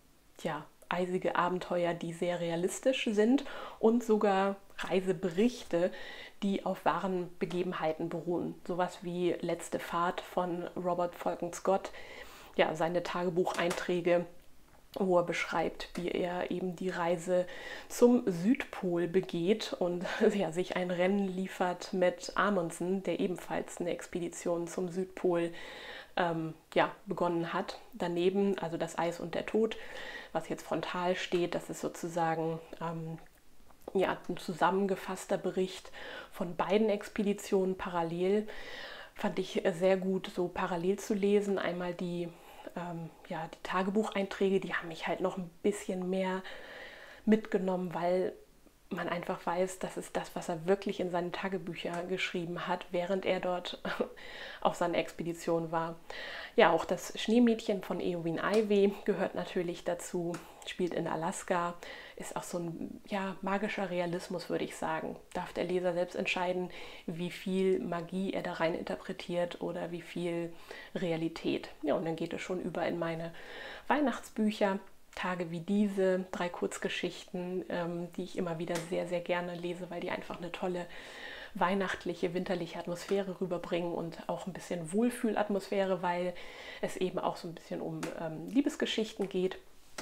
ja, eisige Abenteuer, die sehr realistisch sind und sogar Reiseberichte, die auf wahren Begebenheiten beruhen. Sowas wie Letzte Fahrt von Robert Falcon Scott, ja, seine Tagebucheinträge, wo er beschreibt, wie er eben die Reise zum Südpol begeht und ja, sich ein Rennen liefert mit Amundsen, der ebenfalls eine Expedition zum Südpol ähm, ja, begonnen hat. Daneben, also das Eis und der Tod, was jetzt frontal steht, das ist sozusagen ähm, ja, ein zusammengefasster Bericht von beiden Expeditionen parallel. Fand ich sehr gut, so parallel zu lesen. Einmal die Ähm, ja, die Tagebucheinträge, die haben mich halt noch ein bisschen mehr mitgenommen, weil man einfach weiß, das ist das, was er wirklich in seine Tagebücher geschrieben hat, während er dort auf seiner Expedition war. Ja, auch das Schneemädchen von Eowyn Ivey gehört natürlich dazu, spielt in Alaska, ist auch so ein ja, magischer Realismus, würde ich sagen. Darf der Leser selbst entscheiden, wie viel Magie er da rein interpretiert oder wie viel Realität. Ja, und dann geht es schon über in meine Weihnachtsbücher. Tage wie diese, drei Kurzgeschichten, ähm, die ich immer wieder sehr, sehr gerne lese, weil die einfach eine tolle weihnachtliche, winterliche Atmosphäre rüberbringen und auch ein bisschen Wohlfühlatmosphäre, weil es eben auch so ein bisschen um ähm, Liebesgeschichten geht.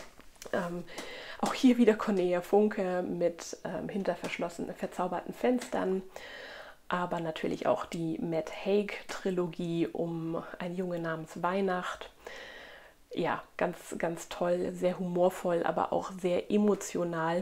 Ähm, auch hier wieder Cornelia Funke mit ähm, hinter verschlossenen, verzauberten Fenstern, aber natürlich auch die Matt Haig-Trilogie um ein Junge namens Weihnacht. Ja, ganz, ganz toll, sehr humorvoll, aber auch sehr emotional.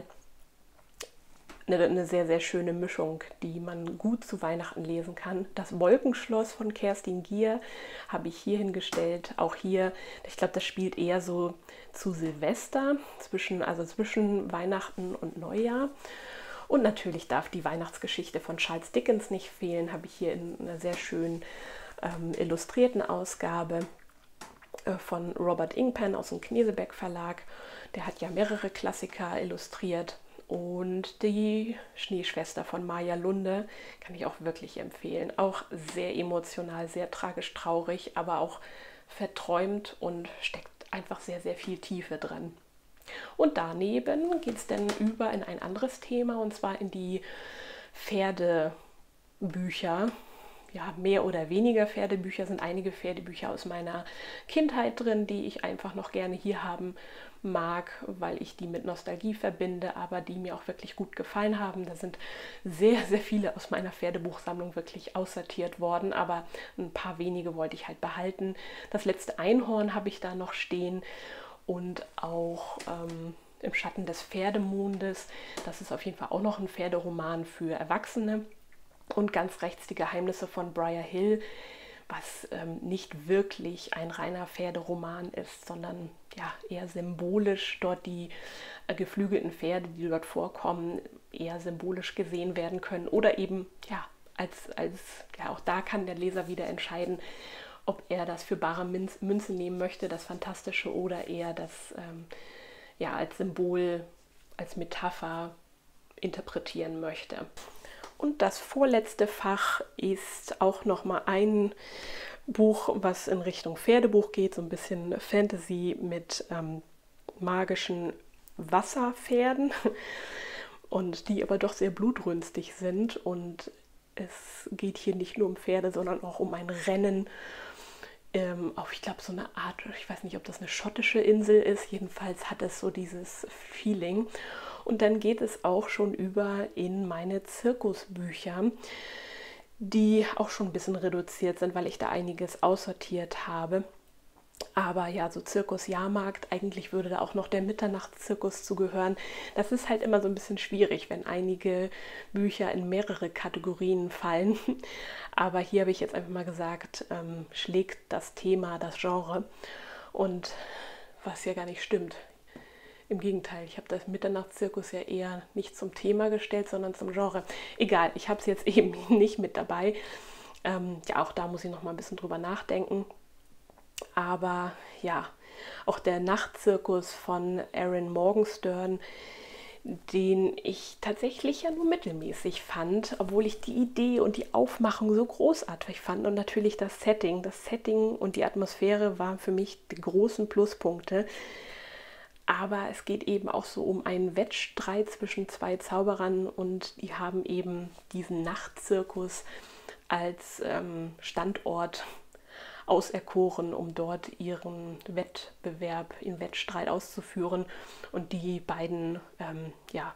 Eine, eine sehr, sehr schöne Mischung, die man gut zu Weihnachten lesen kann. Das Wolkenschloss von Kerstin Gier habe ich hier hingestellt. Auch hier, ich glaube, das spielt eher so zu Silvester, zwischen, also zwischen Weihnachten und Neujahr. Und natürlich darf die Weihnachtsgeschichte von Charles Dickens nicht fehlen, habe ich hier in einer sehr schönen ähm, illustrierten Ausgabe von Robert Ingpen aus dem Knesebeck Verlag. Der hat ja mehrere Klassiker illustriert. Und die Schneeschwester von Maja Lunde kann ich auch wirklich empfehlen. Auch sehr emotional, sehr tragisch traurig, aber auch verträumt und steckt einfach sehr, sehr viel Tiefe drin. Und daneben geht es dann über in ein anderes Thema, und zwar in die Pferdebücher. Ja, mehr oder weniger Pferdebücher, sind einige Pferdebücher aus meiner Kindheit drin, die ich einfach noch gerne hier haben mag, weil ich die mit Nostalgie verbinde, aber die mir auch wirklich gut gefallen haben. Da sind sehr, sehr viele aus meiner Pferdebuchsammlung wirklich aussortiert worden, aber ein paar wenige wollte ich halt behalten. Das letzte Einhorn habe ich da noch stehen und auch ähm, Im Schatten des Pferdemondes. Das ist auf jeden Fall auch noch ein Pferderoman für Erwachsene. Und ganz rechts die Geheimnisse von Briar Hill, was ähm, nicht wirklich ein reiner Pferderoman ist, sondern ja, eher symbolisch dort die äh, geflügelten Pferde, die dort vorkommen, eher symbolisch gesehen werden können. Oder eben, ja, als, als ja, auch da kann der Leser wieder entscheiden, ob er das für bare Münze nehmen möchte, das Fantastische, oder eher das ähm, ja, als Symbol, als Metapher interpretieren möchte. Und das vorletzte Fach ist auch nochmal ein Buch, was in Richtung Pferdebuch geht, so ein bisschen Fantasy mit ähm, magischen Wasserpferden und die aber doch sehr blutrünstig sind. Und es geht hier nicht nur um Pferde, sondern auch um ein Rennen ähm, auf, ich glaube, so eine Art, ich weiß nicht, ob das eine schottische Insel ist, jedenfalls hat es so dieses Feeling. Und dann geht es auch schon über in meine Zirkusbücher. die auch schon ein bisschen reduziert sind, weil ich da einiges aussortiert habe. Aber ja, so Zirkus, Jahrmarkt, eigentlich würde da auch noch der Mitternachtszirkus zugehören. Das ist halt immer so ein bisschen schwierig, wenn einige Bücher in mehrere Kategorien fallen. Aber hier habe ich jetzt einfach mal gesagt, ähm, schlägt das Thema, das Genre. Und was ja gar nicht stimmt. Im Gegenteil, ich habe das Mitternachtszirkus ja eher nicht zum Thema gestellt, sondern zum Genre. Egal, ich habe es jetzt eben nicht mit dabei. Ähm, ja, auch da muss ich noch mal ein bisschen drüber nachdenken. Aber ja, auch der Nachtzirkus von Erin Morgenstern, den ich tatsächlich ja nur mittelmäßig fand, obwohl ich die Idee und die Aufmachung so großartig fand und natürlich das Setting. Das Setting und die Atmosphäre waren für mich die großen Pluspunkte. Aber es geht eben auch so um einen Wettstreit zwischen zwei Zauberern und die haben eben diesen Nachtzirkus als ähm, Standort auserkoren, um dort ihren Wettbewerb, ihren Wettstreit auszuführen. Und die beiden ähm, ja,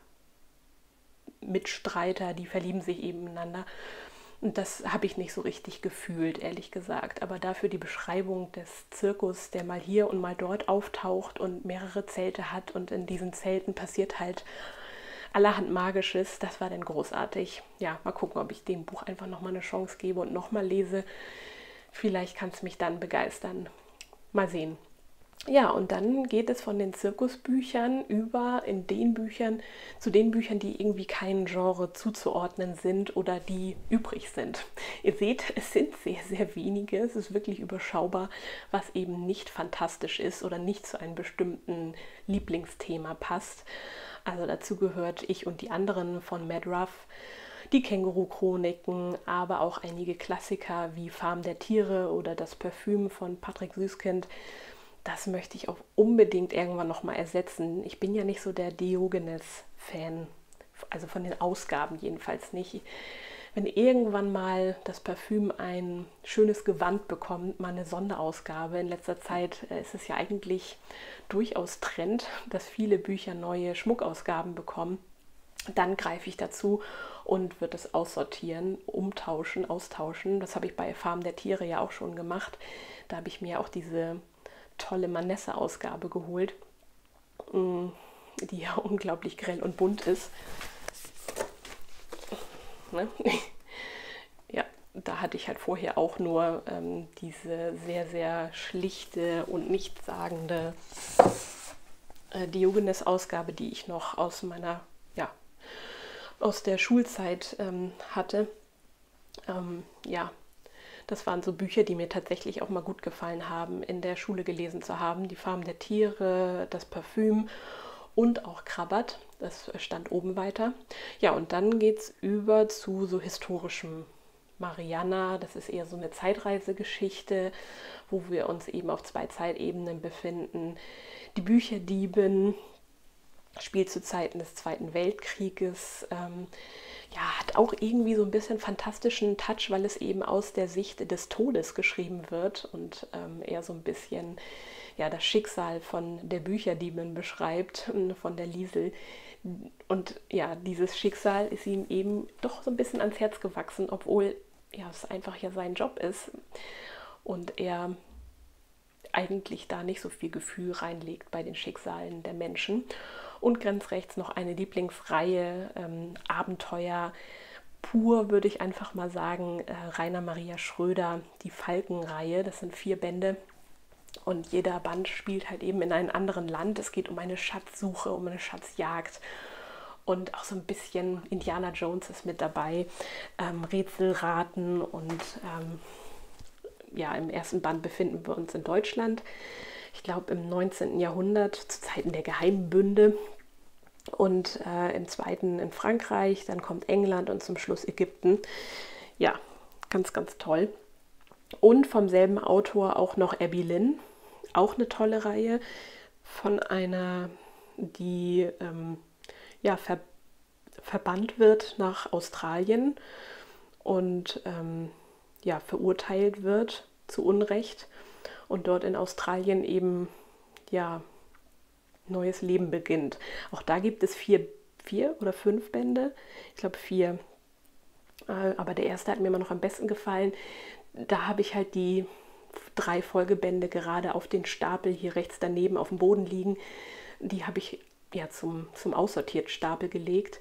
Mitstreiter, die verlieben sich eben ineinander. Und das habe ich nicht so richtig gefühlt, ehrlich gesagt. Aber dafür die Beschreibung des Zirkus, der mal hier und mal dort auftaucht und mehrere Zelte hat. Und in diesen Zelten passiert halt allerhand Magisches. Das war dann großartig. Ja, mal gucken, ob ich dem Buch einfach nochmal eine Chance gebe und nochmal lese. Vielleicht kann es mich dann begeistern. Mal sehen. Ja, und dann geht es von den Zirkusbüchern über in den Büchern zu den Büchern, die irgendwie keinem Genre zuzuordnen sind oder die übrig sind. Ihr seht, es sind sehr, sehr wenige. Es ist wirklich überschaubar, was eben nicht fantastisch ist oder nicht zu einem bestimmten Lieblingsthema passt. Also dazu gehört Ich und die anderen von Matt Ruff, die Känguru-Chroniken, aber auch einige Klassiker wie Farm der Tiere oder Das Parfüm von Patrick Süskind. Das möchte ich auch unbedingt irgendwann nochmal ersetzen. Ich bin ja nicht so der Diogenes-Fan, also von den Ausgaben jedenfalls nicht. Wenn irgendwann mal das Parfüm ein schönes Gewand bekommt, mal eine Sonderausgabe, in letzter Zeit ist es ja eigentlich durchaus Trend, dass viele Bücher neue Schmuckausgaben bekommen, dann greife ich dazu und würde es aussortieren, umtauschen, austauschen. Das habe ich bei Farm der Tiere ja auch schon gemacht. Da habe ich mir auch diese tolle Manesse-Ausgabe geholt, die ja unglaublich grell und bunt ist. Ne? Ja, da hatte ich halt vorher auch nur ähm, diese sehr, sehr schlichte und nichtssagende äh, Diogenes-Ausgabe, die ich noch aus meiner, ja, aus der Schulzeit ähm, hatte. Ähm, ja, das waren so Bücher, die mir tatsächlich auch mal gut gefallen haben, in der Schule gelesen zu haben. Die Farm der Tiere, Das Parfüm und auch Krabat. Das stand oben weiter. Ja, und dann geht es über zu so historischem Mariana. Das ist eher so eine Zeitreisegeschichte, wo wir uns eben auf zwei Zeitebenen befinden. Die Bücherdiebin spielt zu Zeiten des Zweiten Weltkrieges. Ähm, ja, hat auch irgendwie so ein bisschen fantastischen Touch, weil es eben aus der Sicht des Todes geschrieben wird und ähm, eher so ein bisschen ja, das Schicksal von der Bücherdiebin beschreibt, von der Liesel. Und ja, dieses Schicksal ist ihm eben doch so ein bisschen ans Herz gewachsen, obwohl ja, es einfach ja sein Job ist und er eigentlich da nicht so viel Gefühl reinlegt bei den Schicksalen der Menschen. Und ganz rechts noch eine Lieblingsreihe, ähm, Abenteuer pur, würde ich einfach mal sagen, äh, Rainer Maria Schröder, die Falkenreihe. Das sind vier Bände und jeder Band spielt halt eben in einem anderen Land. Es geht um eine Schatzsuche, um eine Schatzjagd und auch so ein bisschen Indiana Jones ist mit dabei, ähm, Rätselraten und ähm, ja, im ersten Band befinden wir uns in Deutschland. Ich glaube im neunzehnten Jahrhundert, zu Zeiten der Geheimbünde. Und äh, im zweiten in Frankreich, dann kommt England und zum Schluss Ägypten. Ja, ganz, ganz toll. Und vom selben Autor auch noch Abby Lynn, auch eine tolle Reihe von einer, die ähm, ja, ver verbannt wird nach Australien und ähm, ja, verurteilt wird zu Unrecht und dort in Australien eben ja neues Leben beginnt. Auch da gibt es vier, vier oder fünf Bände, ich glaube vier. äh, aber der erste hat mir immer noch am besten gefallen. Da habe ich halt die drei Folgebände gerade auf den Stapel hier rechts daneben auf dem Boden liegen. Die habe ich ja zum, zum Aussortiertstapel gelegt.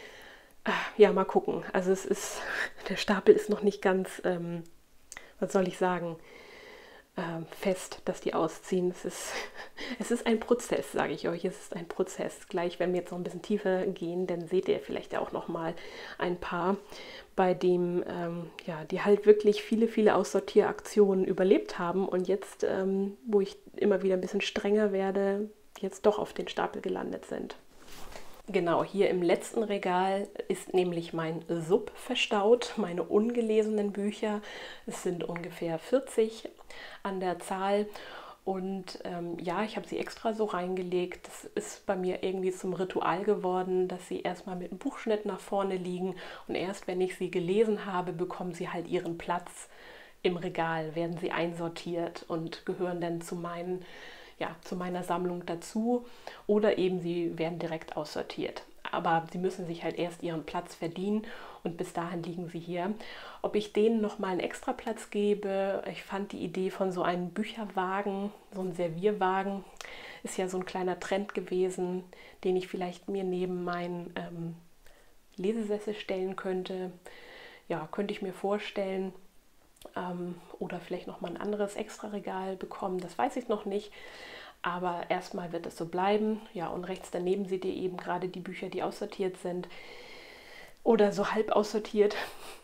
Ja, mal gucken. Also es ist, der Stapel ist noch nicht ganz, ähm, was soll ich sagen, äh, fest, dass die ausziehen. Es ist, es ist ein Prozess, sage ich euch. Es ist ein Prozess. Gleich, wenn wir jetzt noch ein bisschen tiefer gehen, dann seht ihr vielleicht auch noch mal ein paar, bei dem ähm, ja, die halt wirklich viele, viele Aussortieraktionen überlebt haben und jetzt, ähm, wo ich immer wieder ein bisschen strenger werde, jetzt doch auf den Stapel gelandet sind. Genau, hier im letzten Regal ist nämlich mein Sub verstaut, meine ungelesenen Bücher. Es sind ungefähr vierzig an der Zahl. Und ähm, ja, ich habe sie extra so reingelegt. Das ist bei mir irgendwie zum Ritual geworden, dass sie erstmal mit dem Buchschnitt nach vorne liegen. Und erst wenn ich sie gelesen habe, bekommen sie halt ihren Platz im Regal, werden sie einsortiert und gehören dann zu meinen Ja, zu meiner Sammlung dazu, oder eben sie werden direkt aussortiert. Aber sie müssen sich halt erst ihren Platz verdienen und bis dahin liegen sie hier. Ob ich denen nochmal einen extra Platz gebe, ich fand die Idee von so einem Bücherwagen, so einem Servierwagen, ist ja so ein kleiner Trend gewesen, den ich vielleicht mir neben meinen ähm, Lesesessel stellen könnte. Ja, könnte ich mir vorstellen. Ähm, oder vielleicht noch mal ein anderes Extra-Regal bekommen, das weiß ich noch nicht. Aber erstmal wird es so bleiben. Ja, und rechts daneben seht ihr eben gerade die Bücher, die aussortiert sind oder so halb aussortiert.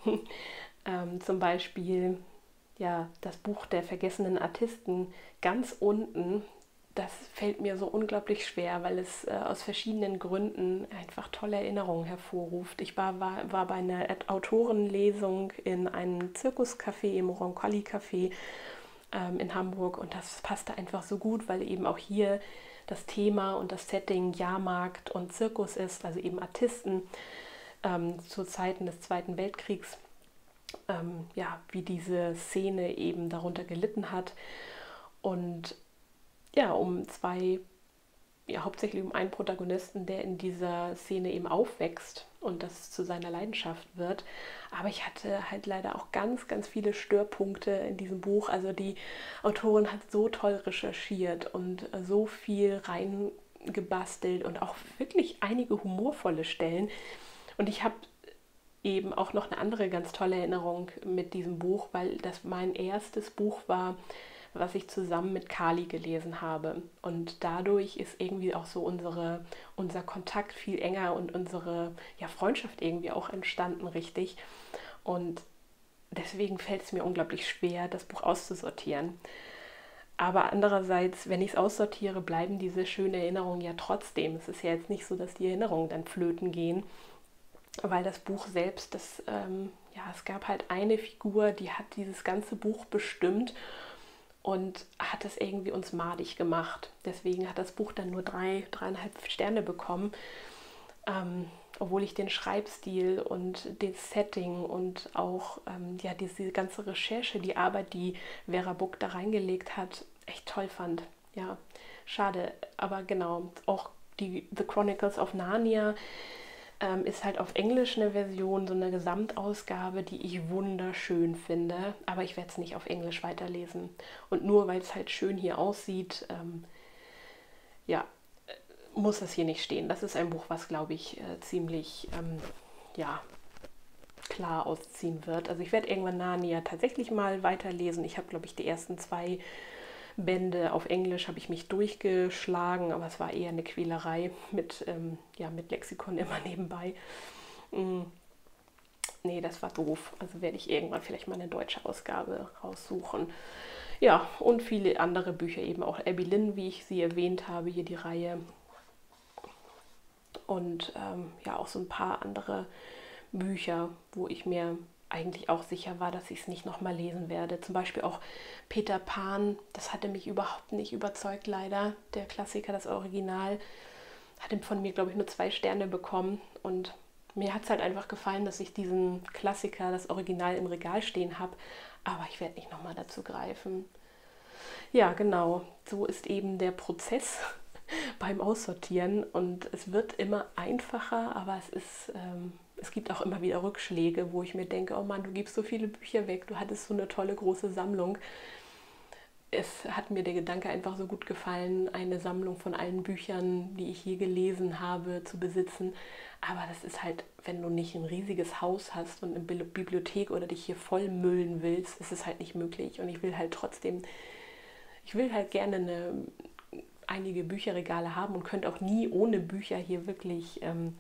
ähm, zum Beispiel ja, das Buch der vergessenen Artisten ganz unten. Das fällt mir so unglaublich schwer, weil es äh, aus verschiedenen Gründen einfach tolle Erinnerungen hervorruft. Ich war, war, war bei einer Autorenlesung in einem Zirkuscafé, im Roncalli Café ähm, in Hamburg, und das passte einfach so gut, weil eben auch hier das Thema und das Setting Jahrmarkt und Zirkus ist, also eben Artisten ähm, zu Zeiten des Zweiten Weltkriegs, ähm, ja, wie diese Szene eben darunter gelitten hat. Und ja, um zwei, ja, hauptsächlich um einen Protagonisten, der in dieser Szene eben aufwächst und das zu seiner Leidenschaft wird. Aber ich hatte halt leider auch ganz, ganz viele Störpunkte in diesem Buch. Also die Autorin hat so toll recherchiert und so viel reingebastelt und auch wirklich einige humorvolle Stellen. Und ich habe eben auch noch eine andere ganz tolle Erinnerung mit diesem Buch, weil das mein erstes Buch war, was ich zusammen mit Kali gelesen habe. Und dadurch ist irgendwie auch so unsere, unser Kontakt viel enger und unsere ja, Freundschaft irgendwie auch entstanden, richtig. Und deswegen fällt es mir unglaublich schwer, das Buch auszusortieren. Aber andererseits, wenn ich es aussortiere, bleiben diese schönen Erinnerungen ja trotzdem. Es ist ja jetzt nicht so, dass die Erinnerungen dann flöten gehen, weil das Buch selbst, das, ähm, ja, es gab halt eine Figur, die hat dieses ganze Buch bestimmt und hat es irgendwie uns madig gemacht. Deswegen hat das Buch dann nur drei, dreieinhalb Sterne bekommen, ähm, obwohl ich den Schreibstil und das Setting und auch ähm, ja, diese ganze Recherche, die Arbeit, die Vera Buck da reingelegt hat, echt toll fand. Ja, schade. Aber genau, auch die The Chronicles of Narnia Ähm, ist halt auf Englisch eine Version, so eine Gesamtausgabe, die ich wunderschön finde. Aber ich werde es nicht auf Englisch weiterlesen. Und nur weil es halt schön hier aussieht, ähm, ja, muss es hier nicht stehen. Das ist ein Buch, was, glaube ich, äh, ziemlich ähm, ja, klar ausziehen wird. Also ich werde irgendwann Narnia tatsächlich mal weiterlesen. Ich habe, glaube ich, die ersten zwei Bände auf Englisch habe ich mich durchgeschlagen, aber es war eher eine Quälerei mit, ähm, ja, mit Lexikon immer nebenbei. Mm, nee, das war doof. Also werde ich irgendwann vielleicht mal eine deutsche Ausgabe raussuchen. Ja, und viele andere Bücher, eben auch Abby Lynn, wie ich sie erwähnt habe, hier die Reihe. Und ähm, ja, auch so ein paar andere Bücher, wo ich mir eigentlich auch sicher war, dass ich es nicht nochmal lesen werde. Zum Beispiel auch Peter Pan, das hatte mich überhaupt nicht überzeugt, leider. Der Klassiker, das Original, hat von mir, glaube ich, nur zwei Sterne bekommen. Und mir hat es halt einfach gefallen, dass ich diesen Klassiker, das Original, im Regal stehen habe. Aber ich werde nicht nochmal dazu greifen. Ja, genau, so ist eben der Prozess beim Aussortieren und es wird immer einfacher, aber es ist, ähm, es gibt auch immer wieder Rückschläge, wo ich mir denke, oh Mann, du gibst so viele Bücher weg, du hattest so eine tolle große Sammlung. Es hat mir der Gedanke einfach so gut gefallen, eine Sammlung von allen Büchern, die ich je gelesen habe, zu besitzen. Aber das ist halt, wenn du nicht ein riesiges Haus hast und eine Bibliothek oder dich hier vollmüllen willst, ist es halt nicht möglich. Und ich will halt trotzdem, ich will halt gerne eine, einige Bücherregale haben und könnte auch nie ohne Bücher hier wirklich ähm,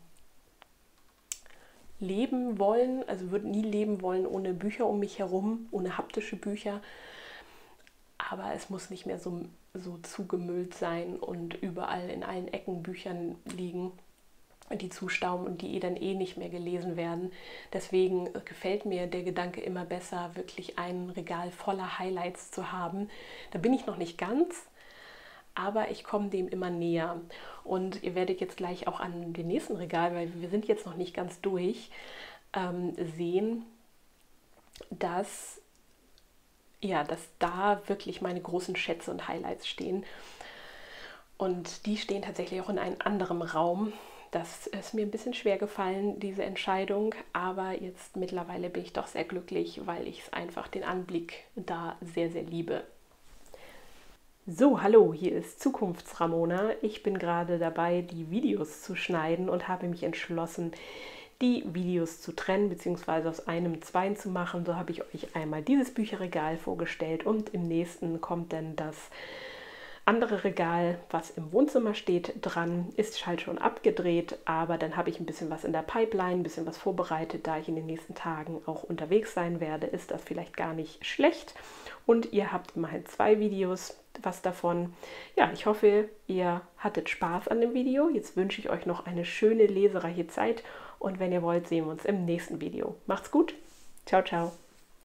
leben wollen. Also würde nie leben wollen ohne Bücher um mich herum, ohne haptische Bücher. Aber es muss nicht mehr so, so zugemüllt sein und überall in allen Ecken Büchern liegen, die zustauben und die eh dann eh nicht mehr gelesen werden. Deswegen gefällt mir der Gedanke immer besser, wirklich ein Regal voller Highlights zu haben. Da bin ich noch nicht ganz, aber ich komme dem immer näher. Und ihr werdet jetzt gleich auch an dem nächsten Regal, weil wir sind jetzt noch nicht ganz durch, ähm, sehen, dass ja, dass da wirklich meine großen Schätze und Highlights stehen. Und die stehen tatsächlich auch in einem anderen Raum. Das ist mir ein bisschen schwer gefallen, diese Entscheidung. Aber jetzt mittlerweile bin ich doch sehr glücklich, weil ich es einfach den Anblick da sehr, sehr liebe. So, hallo, hier ist Zukunfts-Ramona. Ich bin gerade dabei, die Videos zu schneiden und habe mich entschlossen, die Videos zu trennen bzw. aus einem zwei zu machen. So habe ich euch einmal dieses Bücherregal vorgestellt und im nächsten kommt dann das andere Regal, was im Wohnzimmer steht, dran. Ist halt schon abgedreht, aber dann habe ich ein bisschen was in der Pipeline, ein bisschen was vorbereitet. Da ich in den nächsten Tagen auch unterwegs sein werde, ist das vielleicht gar nicht schlecht. Und ihr habt immerhin zwei Videos, was davon. Ja, ich hoffe, ihr hattet Spaß an dem Video. Jetzt wünsche ich euch noch eine schöne, lesereiche Zeit. Und wenn ihr wollt, sehen wir uns im nächsten Video. Macht's gut. Ciao, ciao.